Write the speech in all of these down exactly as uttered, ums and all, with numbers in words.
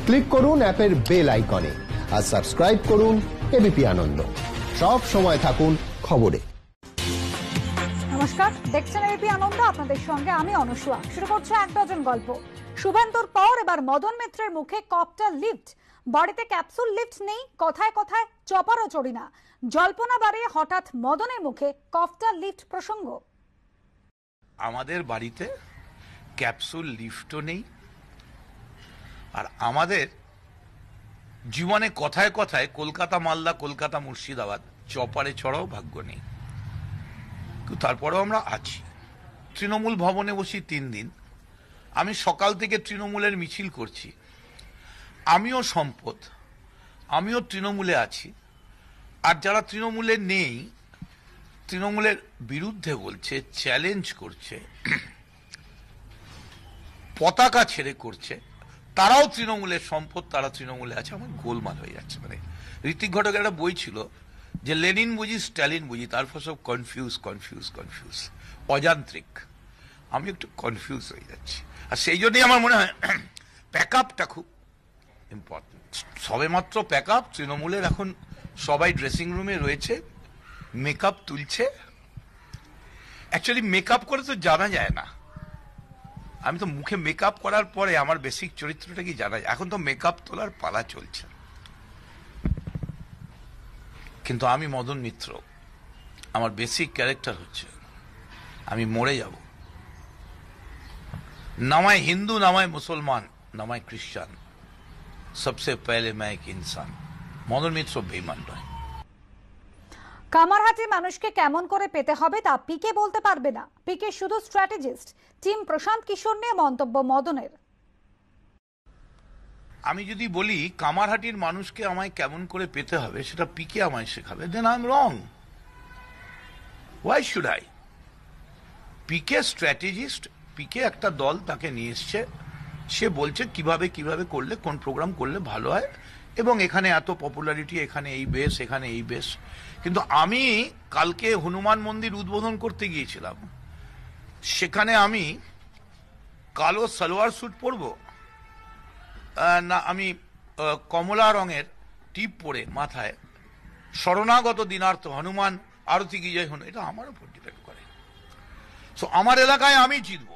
Click করুন অ্যাপের bell আইকনে আর সাবস্ক্রাইব করুন এবিপি আনন্দ। সব সময় থাকুন খবরে। নমস্কার, দেখছেন এবিপি আনন্দ, আপনাদের সঙ্গে আমি অনুসুয়া। শুরু করছে এক ডজন গল্প। শুভেন্দুর পর এবার মদন মিত্রের মুখে কপ্টার লিফট। বাড়িতে ক্যাপসুল লিফট নেই, কথায় কথায় চপারও চড়ি না। জল্পনা বাড়িয়ে হঠাৎ মদনের মুখে কপ্টার লিফট প্রসঙ্গ। আমাদের বাড়িতে ক্যাপসুল লিফটও নেই, আর আমাদের জীবনে কথায় কথায় কলকাতা মালদা কলকাতা মুর্শিদাবাদ চপারে চড়াও ভাগ্য নেই। তারপরেও আমরা আছি। তৃণমূল ভবনে বসি তিন দিন। আমি সকাল থেকে তৃণমূলের মিছিল করছি। আমিও সম্পদ, আমিও তৃণমূলে আছি। আর যারা তৃণমূলে নেই, তৃণমূলের বিরুদ্ধে বলছে, চ্যালেঞ্জ করছে, পতাকা ছেড়ে করছে, তারাও তৃণমূলের সম্পদ, তারা তৃণমূলে আছে। আমার গোলমাল হয়ে যাচ্ছে। মানে ঋত্বিক ঘটকের একটা বই ছিল যে লেনিন বুঝি স্ট্যালিন বুঝি, তারপর সব কনফিউজ কনফিউজ কনফিউজ অযান্ত্রিক। আমি একটু কনফিউজ হয়ে যাচ্ছি। আর সেই জন্যই আমার মনে হয় প্যাক আপটা খুব ইম্পর্টেন্ট। সবে মাত্র প্যাক আপ। তৃণমূলের এখন সবাই ড্রেসিং রুমে রয়েছে, মেকআপ তুলছে। অ্যাকচুয়ালি মেকআপ করে তো জানা যায় না। আমি তো মুখে মেকআপ করার পরে আমার বেসিক চরিত্রটা কি জানা যায়। এখন তো মেকআপ তোলার পালা চলছে। কিন্তু আমি মদন মিত্র, আমার বেসিক ক্যারেক্টার হচ্ছে আমি মরে যাব। নামায় হিন্দু, নামায় মুসলমান, নামায় খ্রিস্টান, সবসে পহলে मैं एक इंसान। মদন মিত্র বেঈমান নয়। কামারহাটি মানুষকে কেমন করে পেতে হবে তা পিকে বলতে পারবে না। পিকে শুধু স্ট্র্যাটেজিস্ট। টিম প্রশান্ত কিশোর নিয়ে মন্তব্য মদনের। আমি যদি বলি কামারহাটির মানুষকে আমায় কেমন করে পেতে হবে, সেটা পিকে আমায় শেখাবে, then I am wrong. Why should I? PK strategist. PK একটা দল তাকে নিয়ে এসছে, সে বলছে কিভাবে কিভাবে করলে, কোন প্রোগ্রাম করলে ভালো হয়, এবং এখানে এত পপুলারিটি, এখানে এই বেশ, এখানে এই বেশ। কিন্তু আমি কালকে হনুমান মন্দির উদ্বোধন করতে গিয়েছিলাম। সেখানে আমি কালো সালোয়ার স্যুট পরবো না আমি কমলা রঙের টিপ পরে মাথায় শরণাগত দিনার্থ হনুমান আরতি কি যাই হন, এটা আমার উপর ডিপেন্ড করে। সো আমার এলাকায় আমি জিতবো।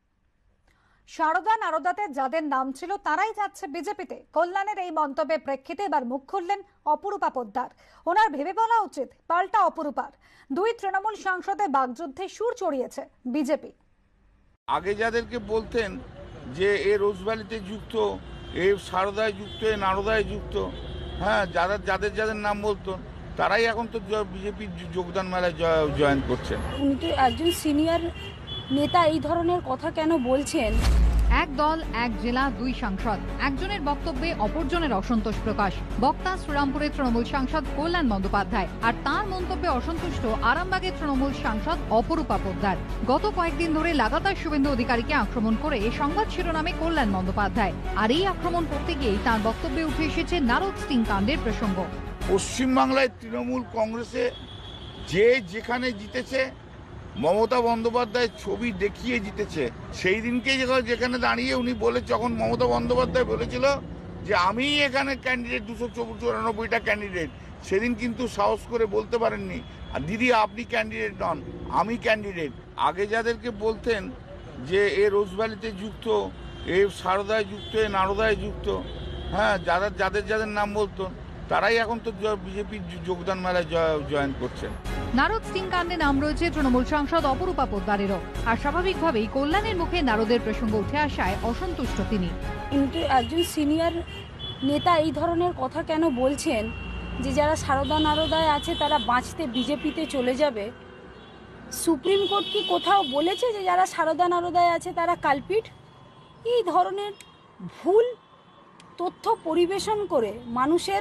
সারদা নারদাতে যাদের নাম ছিল তারাই যাচ্ছে বিজেপিতে। কল্যাণের এই মন্তব্যের প্রেক্ষিতে এবার মুখ খুললেন অপরূপা পোদ্দার। ওনার ভেবে বলা উচিত পাল্টা অপরূপার। দুই তৃণমূল সাংসদের বাগযুদ্ধে সুর চড়িয়েছে বিজেপি। আগে যাদেরকে বলতেন যে এ রোজভ্যালিতে যুক্ত, এ সারদায় যুক্ত, এ নারদায় যুক্ত, হ্যাঁ, যারা যাদের যাদের নাম বলতো তারাই এখন তো বিজেপির যোগদান মেলায় জয়েন করছেন। উনি তো একজন সিনিয়র নেতা, এই ধরনের কথা কেন বলছেন? এক দল, এক জেলা, দুই সাংসদ। একজনের বক্তব্যে অপরজনের অসন্তোষ প্রকাশ। বক্তা শ্রীরামপুরের তৃণমূল সাংসদ কল্যাণ বন্দ্যোপাধ্যায়, আর তার মন্তব্যে অসন্তুষ্ট আরামবাগের তৃণমূল সাংসদ অপরূপা পোদ্দার। গত কয়েকদিন ধরে লাগাতার শুভেন্দু অধিকারীকে আক্রমণ করে সংবাদ শিরোনামে কল্যাণ বন্দ্যোপাধ্যায়। আর এই আক্রমণ করতে গিয়েই তার বক্তব্যে উঠে এসেছে নারদ স্টিং কাণ্ডের প্রসঙ্গ। পশ্চিমবাংলায় তৃণমূল কংগ্রেসে যে যেখানে জিতেছে, মমতা বন্দ্যোপাধ্যায় ছবি দেখিয়ে জিতেছে। সেই দিনকে যেখানে দাঁড়িয়ে উনি বলে, যখন মমতা বন্দ্যোপাধ্যায় বলেছিল যে আমি এখানে ক্যান্ডিডেট, দুশো চৌরানব্বইটা ক্যান্ডিডেট, সেদিন কিন্তু সাহস করে বলতে পারেননি আর দিদি আপনি ক্যান্ডিডেট নন, আমি ক্যান্ডিডেট। আগে যাদেরকে বলতেন যে এ রোজভ্যালিতে যুক্ত, এ সারদায় যুক্ত, এ নারদায় যুক্ত, হ্যাঁ, যারা যাদের যাদের নাম বলতো তারাই এখন তো বিজেপির যোগদান মেলায় জয়েন করছেন। নারদ সিং কাণ্ডে নাম রয়েছে তৃণমূল সাংসদ অপরূপা পোদ্দারেরও। আর স্বাভাবিকভাবেই কল্যাণের মুখে নারদের প্রসঙ্গ উঠে আসায় অসন্তুষ্ট তিনি। কিন্তু একজন সিনিয়র নেতা এই ধরনের কথা কেন বলছেন যে যারা সারদা নারদায় আছে তারা বাঁচতে বিজেপিতে চলে যাবে? সুপ্রিম কোর্ট কি কোথাও বলেছে যে যারা সারদা নারদায় আছে তারা কালপিট? এই ধরনের ভুল তথ্য পরিবেশন করে মানুষের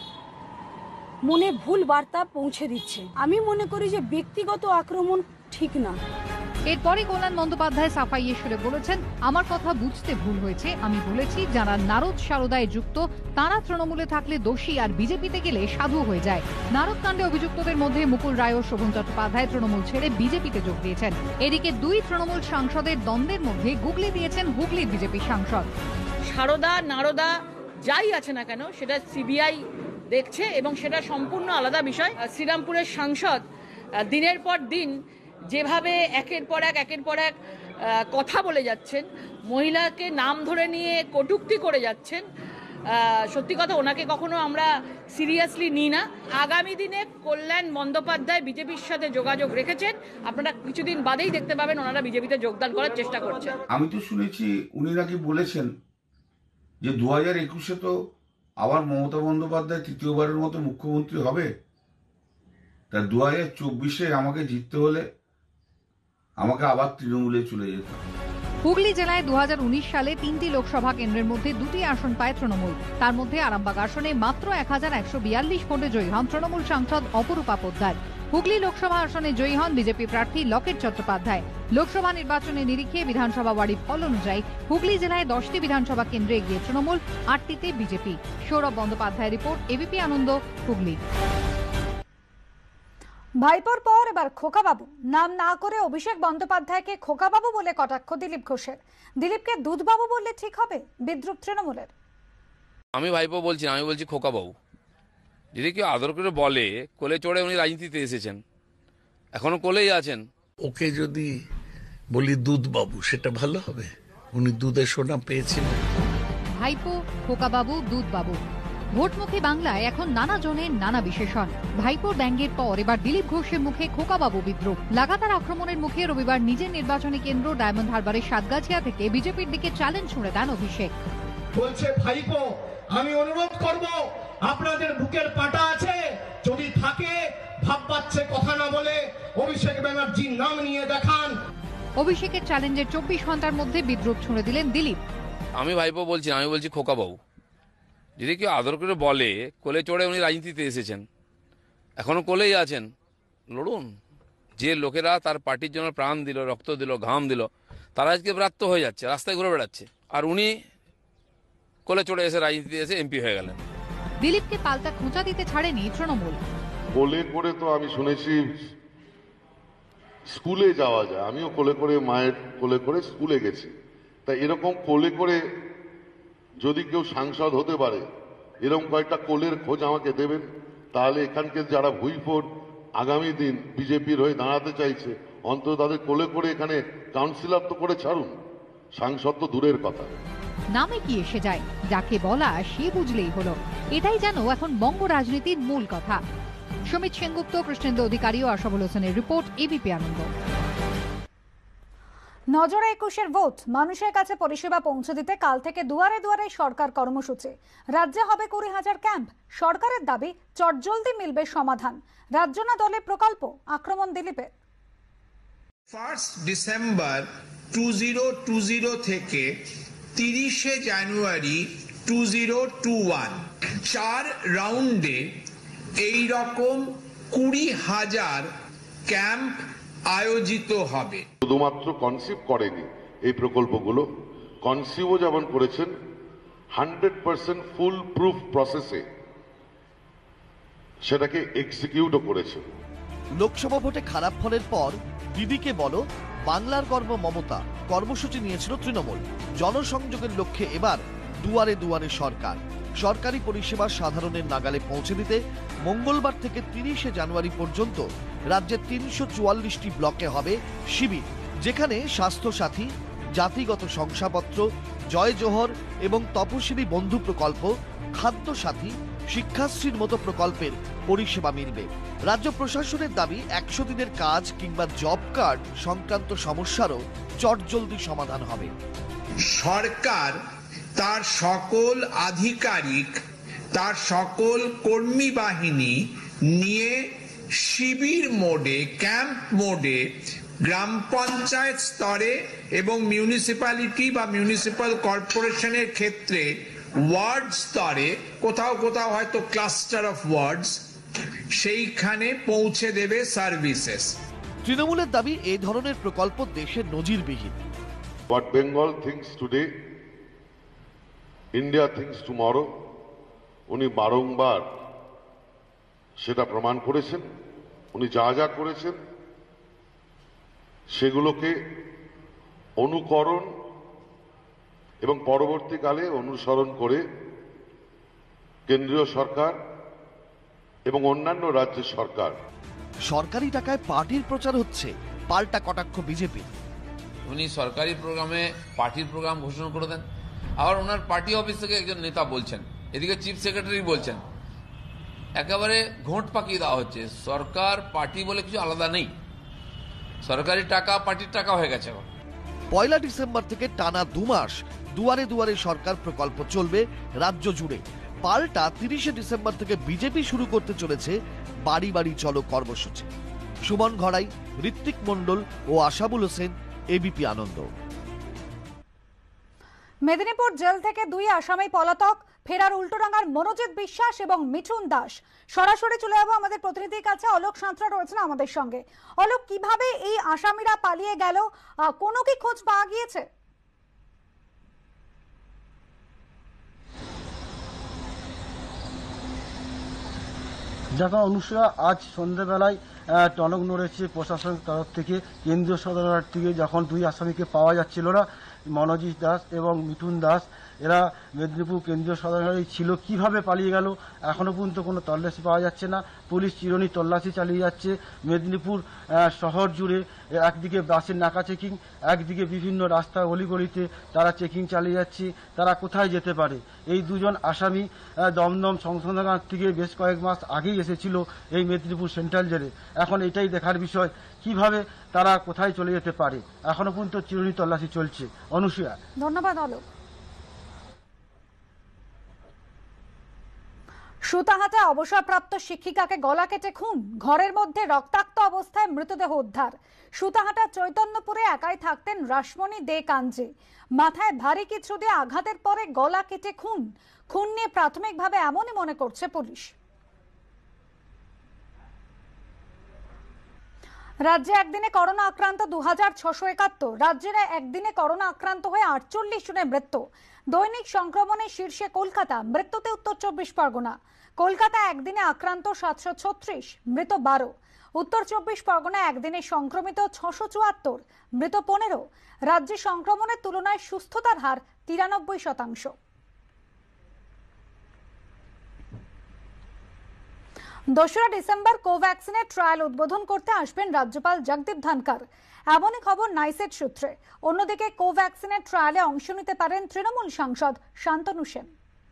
মনে ভুল বার্তা পৌঁছে দিচ্ছে। আমি মনে করি যে ব্যক্তিগত আক্রমণ ঠিক না। এরপরই কল্যাণ বন্দ্যোপাধ্যায় সাফাইয়ে সুরে বলেছেন, আমার কথা বুঝতে ভুল হয়েছে। আমি বলেছি যারা নারদ সারদায় যুক্ত তারা তৃণমূলে থাকলে দোষী, আর বিজেপিতে গেলে সাধু হয়ে যায়। নারদ কাণ্ডে অভিযুক্তদের মধ্যে মুকুল রায় ও শোভন চট্টোপাধ্যায় তৃণমূল ছেড়ে বিজেপিতে যোগ দিয়েছেন। এদিকে দুই তৃণমূল সাংসদের দ্বন্দ্বের মধ্যে গুগলি দিয়েছেন হুগলির বিজেপি সাংসদ। সারদা নারদা যাই আছে না কেন সেটা সিবিআই দেখছে এবং সেটা সম্পূর্ণ আলাদা বিষয়। শ্রীরামপুরের সাংসদ দিনের পর দিন যেভাবে একের পর এক একের পর এক কথা বলে যাচ্ছেন, মহিলাকে নাম ধরে নিয়ে কটূক্তি করে যাচ্ছেন, সত্যি কথা ওনাকে কখনো আমরা সিরিয়াসলি নিই না। আগামী দিনে কল্যাণ বন্দ্যোপাধ্যায় বিজেপির সাথে যোগাযোগ রেখেছেন, আপনারা কিছুদিন বাদেই দেখতে পাবেন ওনারা বিজেপিতে যোগদান করার চেষ্টা করছেন। আমি তো শুনেছি উনি নাকি বলেছেন যে দু হাজার একুশে তো আবার মমতা বন্দ্যোপাধ্যায় তৃতীয়বারের মতো মুখ্যমন্ত্রী হবে, তা দু হাজার চব্বিশে আমাকে জিততে হলে আমাকে আবার তৃণমূলে চলে যেতে হবে। হুগলি জেলায় দু হাজার উনিশ সালে তিনটি লোকসভা কেন্দ্রের মধ্যে দুটি আসন পায় তৃণমূল। তার মধ্যে আরামবাগ আসনে মাত্র এক হাজার একশো বিয়াল্লিশ ভোটে জয়ী হন তৃণমূল সাংসদ অপরূপা পোদ্দার। হুগলি লোকসভা আসনে জয়ী হন বিজেপি প্রার্থী লকেট চট্টোপাধ্যায়। লোকসভা নির্বাচনে নিরিখে বিধানসভা ওয়ার্ডের ফল অনুযায়ী হুগলি জেলায় দশটি বিধানসভা কেন্দ্রে এগিয়ে তৃণমূল, আটটিতে BJP. Sourav Bandyopadhyay report, ABP Ananda, Hooghly. ভাইপোর পর এবার খোকাবাবু। নাম না করে অভিষেক বন্দ্যোপাধ্যায়কে খোকাবাবু বলে কটাক্ষ দিলীপ ঘোষের। দিলীপকে দুধবাবু বললে ঠিক হবে? বিদ্রুপ তৃণমূলের। আমি ভাইপো বলছি না, আমি বলছি খোকাবাবু। যদি কেউ আদর করে বলে, কোলে চড়ে উনি রাজনীতিতে এসেছেন, এখনো কোলেই আছেন। ওকে যদি বলি দুধবাবু সেটা ভালো হবে? উনি দুধের সোনা পেয়েছিলেন। ভাইপো, খোকাবাবু, দুধবাবু, ভোটমুখী বাংলায় এখন নানা জনের নানা বিশেষণ। ভাইপোর ব্যঙ্গের পর এবার দিলীপ ঘোষের মুখে খোকাবাবু বিদ্রুপ। লাগাতার আক্রমণের মুখে রবিবার নিজের নির্বাচনী কেন্দ্র ডায়মন্ড হারবারের সাতগাছিয়া থেকে বিজেপির দিকে চ্যালেঞ্জ ছুড়ে দেন অভিষেক। বলছে ভাইপো, আমি অনুরোধ করব, আপনাদের বুকের পাটা আছে, যদি থাকে ভাববাচ্ছে কথা না বলে অভিষেক ব্যানার্জির নাম নিয়ে দেখান। অভিষেকের চ্যালেঞ্জের চব্বিশ ঘন্টার মধ্যে বিদ্রুপ ছুড়ে দিলেন দিলীপ। আমি ভাইপো বলছি না, আমি বলছি খোকাবাবু। যদি কেউ আদর করে বলে, কোলে চড়ে উনি রাজনীতিতে এসেছেন, এখনো কোলেই আছেন, লড়ুন। যে লোকেরা তার পার্টির জন্য প্রাণ দিল, রক্ত দিল, ঘাম দিল, তারা আজকে ব্রাত্য হয়ে যাচ্ছে, রাস্তায় ঘুরে বেড়াচ্ছে, আর উনি কোলে চড়ে এসে রাজনীতিতে এসে এমপি হয়ে গেলেন। দিলীপকে পাল্টা খোঁচা দিতে ছাড়েনি তৃণমূল। কোলে করে তো আমি শুনেছি স্কুলে যাওয়া যায়, আমিও কোলে করে মায়ের কোলে করে স্কুলে গেছি। তাই এরকম কোলে করে যদি কেউ সাংসদ হতে পারে, এরকম কয়েকটা কোলের খোঁজ আমাকে দেবেন, তাহলে এখানকার যারা ভুইফোর আগামী দিন বিজেপির হয়ে দাঁড়াতে চাইছে, অন্তত তাদের কোলে করে এখানে কাউন্সিলর তো করে ছাড়ুন, সাংসদ তো দূরের কথা। নামে কি এসে যায়, যাকে বলা সে বুঝলেই হলো। এটাই যেন এখন বঙ্গ রাজনীতির মূল কথা। সমিত সেনগুপ্ত, কৃষ্ণেন্দু অধিকারী ও আশাবুল হোসেনের রিপোর্ট, এবিপি আনন্দ। নজরে একুশের ভোট, মানুষের কাছে পরিষেবা পৌঁছে দিতে কাল থেকে দুয়ারে দুয়ারে সরকার কর্মসূচি। রাজ্যে হবে কুড়ি হাজার ক্যাম্প। সরকারের দাবি চটজলদি মিলবে সমাধান। রাজ্য না দলের প্রকল্প, আক্রমণ দিলীপের। First December two zero two zero থেকে তিরিশে জানুয়ারি টু জিরো টু ওয়ান চার রাউন্ডে এই রকম কুড়ি হাজার ক্যাম্প আয়োজিত হবে। শুধুমাত্র কনসিভ করেনি এই প্রকল্পগুলো, কনসিভও যেমন করেছেন, হান্ড্রেড পার্সেন্ট ফুল প্রুফ প্রসেসে সেটাকে এক্সিকিউটও করেছেন। লোকসভা ভোটে খারাপ ফলের পর দিদিকে বলো বাংলার গর্ব মমতা কর্মসূচি নিয়েছিল তৃণমূল। জনসংযোগের লক্ষ্যে এবার দুয়ারে দুয়ারে সরকার। সরকারি পরিষেবা সাধারণের নাগালে পৌঁছে দিতে মঙ্গলবার থেকে তিরিশে জানুয়ারি পর্যন্ত রাজ্যের তিনশো চুয়াল্লিশটি ব্লকে হবে শিবির, যেখানে স্বাস্থ্যসাথী, জাতিগত শংসাপত্র, জয় জোহর এবং তপশিলি বন্ধু প্রকল্প, খাদ্য সাথী, শিক্ষাশ্রীর মতো প্রকল্পের পরিষেবা মিলবে। রাজ্য প্রশাসনের দাবি একশো দিনের কাজ কিংবা জব কার্ড সংক্রান্ত সমস্যারও চটজলদি সমাধান হবে। সরকার তার সকল আধিকারিক, তার সকল কর্মী বাহিনী নিয়ে শিবির মোডে, ক্যাম্প মোডে গ্রাম পঞ্চায়েত স্তরে এবং মিউনিসিপ্যালিটি বা মিউনিসিপ্যাল কর্পোরেশনের ক্ষেত্রে ওয়ার্ড স্তরে, কোথাও কোথাও হয়তো ক্লাস্টার অফ ওয়ার্ডস, সেইখানে পৌঁছে দেবে সার্ভিসেস। তৃণমূলের দাবি এই ধরনের প্রকল্প দেশের নজিরবিহীন। What Bengal thinks today, India thinks tomorrow. উনি বারংবার সেটা প্রমাণ করেছেন। উনি যা যা করেছেন সেগুলোকে অনুকরণ এবং পরবর্তীকালে অনুসরণ করে কেন্দ্রীয় সরকার এবং অন্যান্য রাজ্যের সরকার। সরকারি টাকায় পার্টির প্রচার হচ্ছে, পাল্টা কটাক্ষ বিজেপি। উনি সরকারি প্রোগ্রামে পার্টির প্রোগ্রাম ঘোষণা করে দেন, আবার ওনার পার্টি অফিস থেকে একজন নেতা বলছেন, এদিকে চিফ সেক্রেটারি বলছেন, একেবারে ঘোঁট পাকিয়ে দেওয়া হচ্ছে। সরকার পার্টি বলে কিছু আলাদা নেই, সরকারি টাকা পার্টির টাকা হয়ে গেছে। এখন পয়লা ডিসেম্বর থেকে টানা দু মাস দুয়ারে দুয়ারে সরকার প্রকল্প চলবে রাজ্য জুড়ে। পাল্টা তিরিশে ডিসেম্বর থেকে বিজেপি শুরু করতে চলেছে বাড়ি বাড়ি চলো কর্মসূচি। সুমন ঘড়াই, ঋত্বিক মণ্ডল ও আশাবুল হোসেন, এবিপি আনন্দ। মেদিনীপুর জেল থেকে দুই আসামি পলাতক, ফেরার উল্টোডাঙ্গার মনোজিৎ বিশ্বাস এবং মিঠুন দাস। সরাসরি চলে যাবো আমাদের প্রতিনিধির কাছে, অলোক সাঁতরা রয়েছেন আমাদের সঙ্গে। অলোক, কিভাবে এই আসামিরা পালিয়ে গেল, কোনো কি খোঁজ পাওয়া গিয়েছে? দেখো অনুষ্কা, আজ সন্ধ্যেবেলায় টনক নড়েছে প্রশাসনের তরফ থেকে। কেন্দ্রীয় সদরঘাট থেকে যখন দুই আসামিকে পাওয়া যাচ্ছিল না, মনোজিৎ দাস এবং মিঠুন দাস, এরা মেদিনীপুর কেন্দ্রীয় সদরঘাটে ছিল, কিভাবে পালিয়ে গেল এখনো পর্যন্ত কোনো তল্লাশি পাওয়া যাচ্ছে না। পুলিশ চিরুনি তল্লাশি চালিয়ে যাচ্ছে মেদিনীপুর শহর জুড়ে। একদিকে বাসের নাকা চেকিং, একদিকে বিভিন্ন রাস্তা অলিগলিতে তারা চেকিং চালিয়ে যাচ্ছে, তারা কোথায় যেতে পারে। এই দুজন আসামি দমদম সংশোধনাগার থেকে বেশ কয়েক মাস আগেই এসেছিল এই মেদিনীপুর সেন্ট্রাল জেলে। এখন এটাই দেখার বিষয় কিভাবে তারা কোথায় চলে যেতে পারে। এখনো পর্যন্ত চিরুনি তল্লাশি চলছে। অনুসূয়া, ধন্যবাদ অলোক। সুতাহাটা অবসরপ্রাপ্ত শিক্ষিকাকে গলা কেটে খুন, ঘরের মধ্যে রক্তাক্ত অবস্থায় মৃতদেহ উদ্ধার। সুতাহাটা চৈতন্যপুরে একাই থাকতেন রাসমণি দে কাঞ্জি। মাথায় ভারী কিছু দিয়ে আঘাতের পরে গলা কেটে খুন। খুন নিয়ে প্রাথমিকভাবে এমনই মনে করছে পুলিশ। রাজ্যে একদিনে করোনা আক্রান্ত দু হাজার ছশো একাত্তর। রাজ্যের একদিনে করোনা আক্রান্ত হয়ে আটচল্লিশ জনের মৃত্যু। দৈনিক সংক্রমণের শীর্ষে কলকাতা, মৃত্যুতে উত্তর চব্বিশ পরগনা। কলকাতা একদিনে আক্রান্ত সাতশো ছত্রিশ, মৃত বারো। উত্তর চব্বিশ পরগনা একদিনে সংক্রমিত ছশো চুয়াত্তর, মৃত পনেরো। রাজ্যে সংক্রমণের তুলনায় সুস্থতার হার তিরানব্বই শতাংশ। দোসরা ডিসেম্বর কোভ্যাক্সিনের ট্রায়াল উদ্বোধন করতে আসবেন রাজ্যপাল জগদীপ ধনকর, এমনই খবর নাইসেট সূত্রে। অন্যদিকে কোভ্যাক্সিনের ট্রায়ালে অংশ নিতে পারেন তৃণমূল সাংসদ শান্তনু সেন।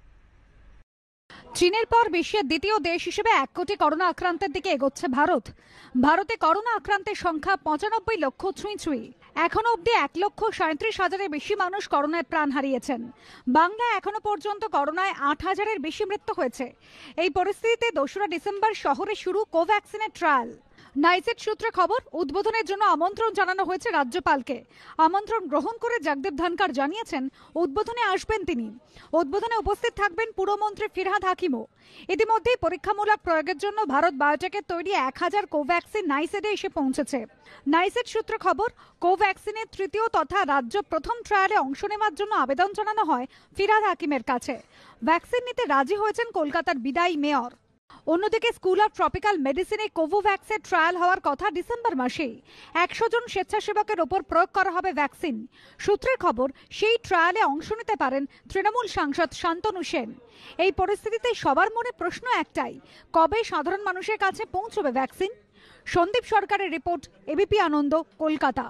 চীনের পর বিশ্বের দ্বিতীয় দেশ হিসেবে এক কোটি করোনা আক্রান্তের দিকে এগোচ্ছে ভারত। ভারতে করোনা আক্রান্তের সংখ্যা পঁচানব্বই লক্ষ ছুঁই ছুঁই। এখনো অব্দি এক লক্ষ সাঁত্রিশ হাজারের বেশি মানুষ করোনায় প্রাণ হারিয়েছেন। বাংলায় এখনো পর্যন্ত করোনায় আট হাজারের বেশি মৃত্যু হয়েছে। এই পরিস্থিতিতে দোসরা ডিসেম্বর শহরে শুরু কোভ্যাক্সিনের ট্রায়াল। নাইসেট সূত্রে খবর, উদ্বোধনের জন্য আমন্ত্রণ জানানো হয়েছে রাজ্যপালকে। আমন্ত্রণ গ্রহণ করে জগদীপ ধনকর জানিয়েছেন উদ্বোধনে আসবেন তিনি। উদ্বোধনে উপস্থিত থাকবেন পুরমন্ত্রী ফিরহাদ হাকিমও। ইতিমধ্যেই পরীক্ষামূলক প্রয়োগের জন্য ভারত বায়োটেকের তৈরি এক হাজার কোভ্যাক্সিন নাইসেটে এসে পৌঁছেছে। নাইসেট সূত্রে খবর, কোভ্যাক্সিনের তৃতীয় তথা রাজ্য প্রথম ট্রায়ালে অংশ নেওয়ার জন্য আবেদন জানানো হয় ফিরহাদ হাকিমের কাছে। ভ্যাকসিন নিতে রাজি হয়েছেন কলকাতার বিদায়ী মেয়র। অন্যদিকে স্কুল অফ ট্রপিক্যাল মেডিসিনে কোভোভ্যাক্সের ট্রায়াল হওয়ার কথা ডিসেম্বর মাসেই। একশো জন স্বেচ্ছাসেবকের ওপর প্রয়োগ করা হবে ভ্যাকসিন। সূত্রের খবর, সেই ট্রায়ালে অংশ নিতে পারেন তৃণমূল সাংসদ শান্তনু সেন। এই পরিস্থিতিতে সবার মনে প্রশ্ন একটাই, কবে সাধারণ মানুষের কাছে পৌঁছবে ভ্যাকসিন? সন্দীপ সরকারের report, ABP Ananda, Kolkata.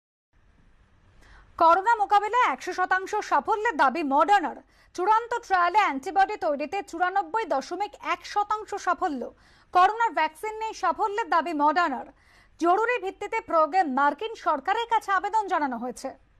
Corona মোকাবিলায় একশো শতাংশ সাফল্যের দাবি মডার্নার। চূড়ান্ত ট্রায়ালে অ্যান্টিবডি তৈরিতে চুরানব্বই দশমিক এক শতাংশ সাফল্য। করোনার ভ্যাকসিন নিয়ে সাফল্যের দাবি মডার্নার। জরুরি ভিত্তিতে প্রয়োগে মার্কিন সরকারের কাছে আবেদন জানানো হয়েছে।